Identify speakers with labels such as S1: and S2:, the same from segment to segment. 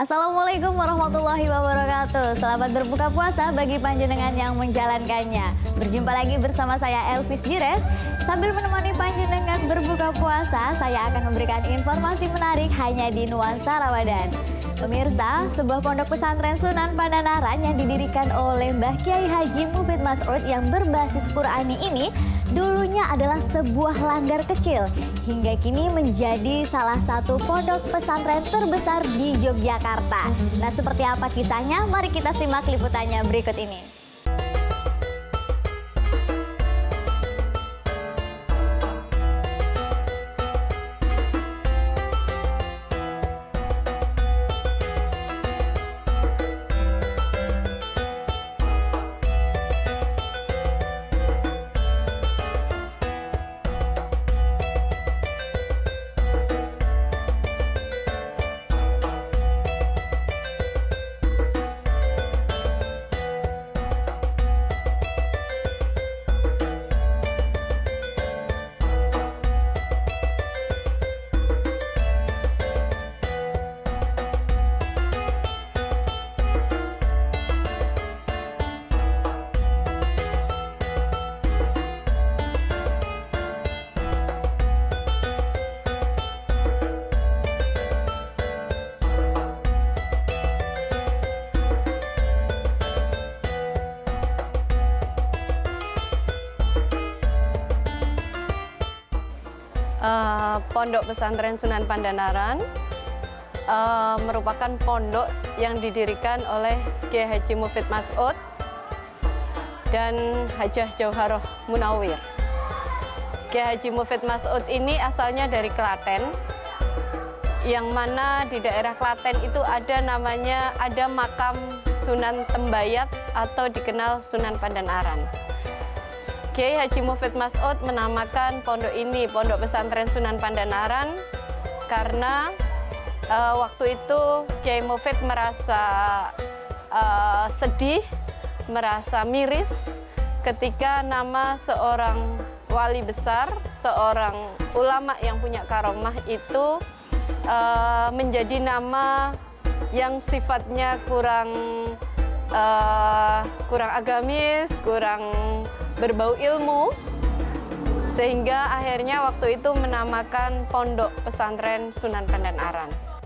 S1: Assalamualaikum warahmatullahi wabarakatuh. Selamat berbuka puasa bagi panjenengan yang menjalankannya. Berjumpa lagi bersama saya Elvis Jires. Sambil menemani panjenengan berbuka puasa, saya akan memberikan informasi menarik hanya di Nuansa Ramadan. Pemirsa, sebuah pondok pesantren Sunan Pandanaran yang didirikan oleh Mbah Kiai Haji Mufid Mas'ud yang berbasis Qur'ani ini dulunya adalah sebuah langgar kecil, hingga kini menjadi salah satu pondok pesantren terbesar di Yogyakarta. Nah, seperti apa kisahnya? Mari kita simak liputannya berikut ini.
S2: Pondok Pesantren Sunan Pandanaran merupakan pondok yang didirikan oleh Kiai Haji Mufid Mas'ud dan Hajah Jauharoh Munawwir. Kiai Haji Mufid Mas'ud ini asalnya dari Klaten, yang mana di daerah Klaten itu ada makam Sunan Tembayat atau dikenal Sunan Pandanaran. Kiai Haji Mufid Mas'ud menamakan pondok ini Pondok Pesantren Sunan Pandanaran karena waktu itu Kiai Mufid merasa sedih, merasa miris ketika nama seorang wali besar, seorang ulama yang punya karomah itu menjadi nama yang sifatnya kurang agamis, kurang berbau ilmu, sehingga akhirnya waktu itu menamakan Pondok Pesantren Sunan Pandanaran.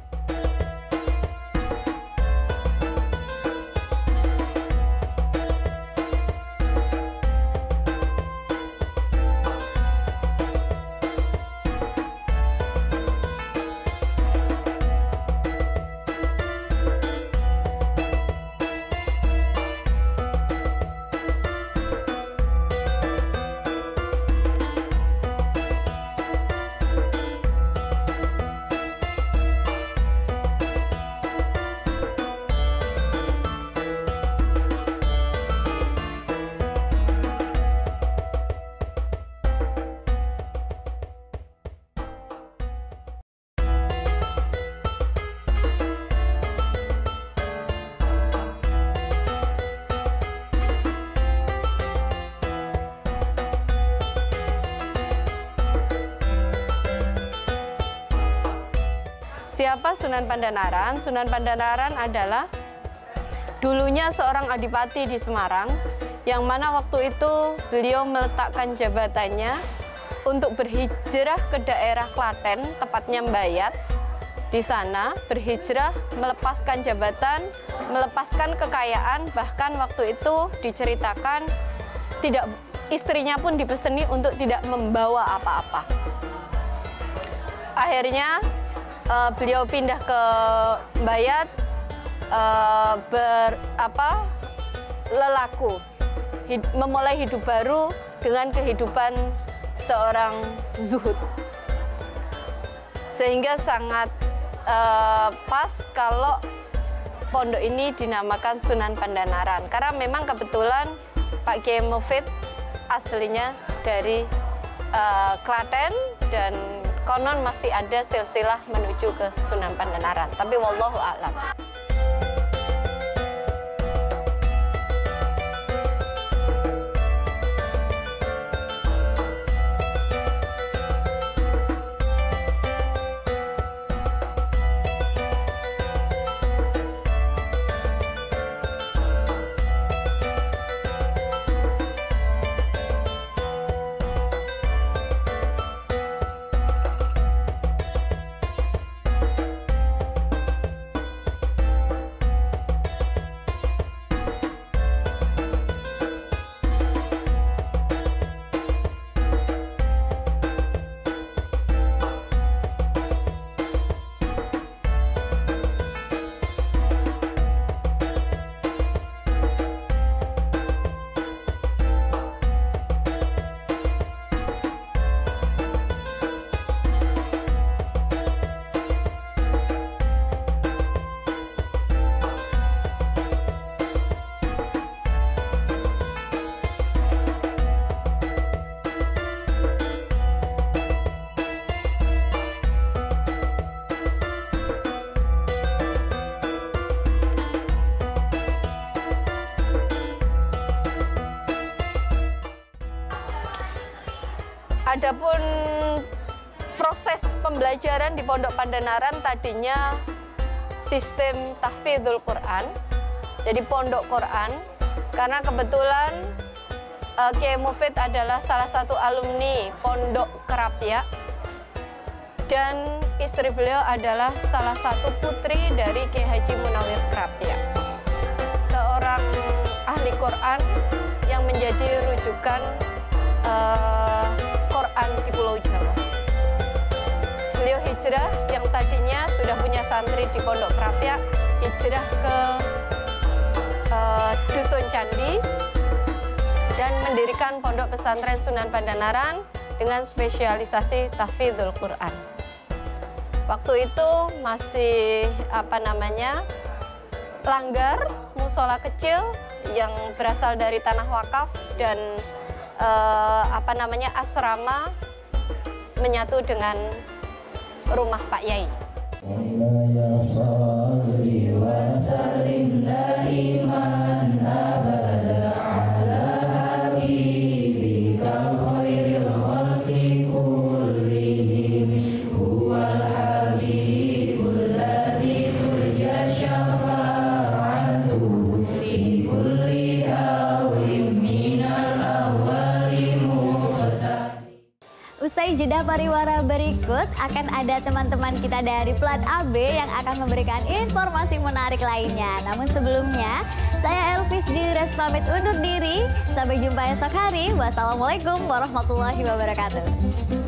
S2: Siapa Sunan Pandanaran? Sunan Pandanaran adalah dulunya seorang adipati di Semarang, yang mana waktu itu beliau meletakkan jabatannya untuk berhijrah ke daerah Klaten, tepatnya Mbayat. Di sana berhijrah, melepaskan jabatan, melepaskan kekayaan, bahkan waktu itu diceritakan istrinya pun dipeseni untuk tidak membawa apa-apa. Akhirnya beliau pindah ke Mbayat, memulai hidup baru dengan kehidupan seorang zuhud. Sehingga sangat pas kalau pondok ini dinamakan Sunan Pandanaran, karena memang kebetulan Pak Kiai Mufid aslinya dari Klaten dan konon masih ada silsilah menuju ke Sunan Pandanaran, tapi wallahu a'lam. Adapun proses pembelajaran di Pondok Pandanaran tadinya sistem tahfidzul Quran, jadi pondok Quran, karena kebetulan Kiai Mufid adalah salah satu alumni Pondok Kerapia dan istri beliau adalah salah satu putri dari Kiai Haji Munawir Kerapia, seorang ahli Quran yang menjadi rujukan Quran di Pulau Jawa. Beliau hijrah yang tadinya sudah punya santri di Pondok Kerapia, hijrah ke Dusun Candi dan mendirikan Pondok Pesantren Sunan Pandanaran dengan spesialisasi tahfidzul Quran. Waktu itu masih langgar, musola kecil yang berasal dari tanah wakaf dan asrama menyatu dengan rumah Pak Yai.
S1: Usai jeda pariwara berikut, akan ada teman-teman kita dari Plat AB yang akan memberikan informasi menarik lainnya. Namun sebelumnya, saya Elvis Dires pamit undur diri. Sampai jumpa esok hari. Wassalamualaikum warahmatullahi wabarakatuh.